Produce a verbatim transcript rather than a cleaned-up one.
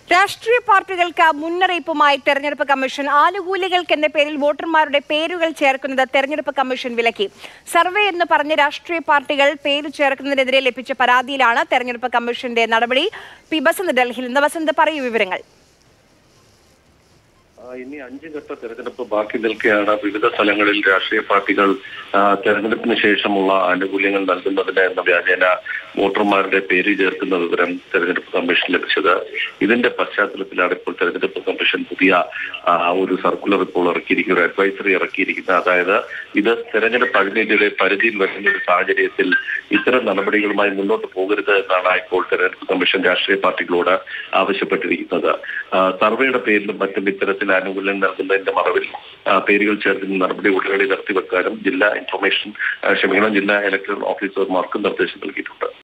രാഷ്ട്രീയ പാർട്ടികൾക്ക് മുന്നറിയിപ്പുമായി തെരഞ്ഞെടുപ്പ് കമ്മീഷൻ. ആനുകൂല്യങ്ങൾക്ക് എന്ന പേരിൽ വോട്ടർമാരുടെ പേരുകൾ ചേർക്കുന്നത് തെരഞ്ഞെടുപ്പ് കമ്മീഷൻ വിലക്കി. സർവേ എന്ന് പറഞ്ഞ് രാഷ്ട്രീയ പാർട്ടികൾ പേര് ചേർക്കുന്നതിനെതിരെ ലഭിച്ച പരാതിയിലാണ് തെരഞ്ഞെടുപ്പ് കമ്മീഷന്റെ നടപടി. പി ബസന്ത് ഡൽഹിയിൽ നിന്ന്. ബസന്ത്, പറയൂ വിവരങ്ങൾ. ഇനി അഞ്ച് ഘട്ട തെരഞ്ഞെടുപ്പ് ബാക്കി നിൽക്കെയാണ് വിവിധ സ്ഥലങ്ങളിൽ രാഷ്ട്രീയ പാർട്ടികൾ തെരഞ്ഞെടുപ്പിന് ശേഷമുള്ള ആനുകൂല്യങ്ങൾ നൽകുന്നതിന് എന്ന വ്യാജേന വോട്ടർമാരുടെ പേര് ചേർക്കുന്ന വിവരം തെരഞ്ഞെടുപ്പ് കമ്മീഷൻ ലഭിച്ചത്. ഇതിന്റെ പശ്ചാത്തലത്തിലാണ് ഇപ്പോൾ തെരഞ്ഞെടുപ്പ് കമ്മീഷൻ പുതിയ ഒരു സർക്കുലർ ഇപ്പോൾ ഇറക്കിയിരിക്കുന്ന ഒരു അഡ്വൈസറി ഇറക്കിയിരിക്കുന്നത്. അതായത് ഇത് തെരഞ്ഞെടുപ്പ് അഴിമതിയുടെ പരിധിയിൽ വരുന്ന ഒരു സാഹചര്യത്തിൽ ഇത്തരം നടപടികളുമായി മുന്നോട്ട് പോകരുത് എന്നാണ് ഇപ്പോൾ തെരഞ്ഞെടുപ്പ് കമ്മീഷൻ രാഷ്ട്രീയ പാർട്ടികളോട് ആവശ്യപ്പെട്ടിരിക്കുന്നത്. സർവേയുടെ പേരിലും മറ്റും ഇത്തരത്തിൽ ആനുകൂല്യം നൽകുന്നതിന്റെ മറവിൽ പേരുകൾ ചേർക്കുന്ന നടപടി ഉടനടി നിർത്തിവെക്കാനും ജില്ലാ ഇൻഫർമേഷൻ ക്ഷമിക്കണം ജില്ലാ ഇലക്ടറൽ ഓഫീസർമാർക്കും നിർദ്ദേശം നൽകിയിട്ടുണ്ട്.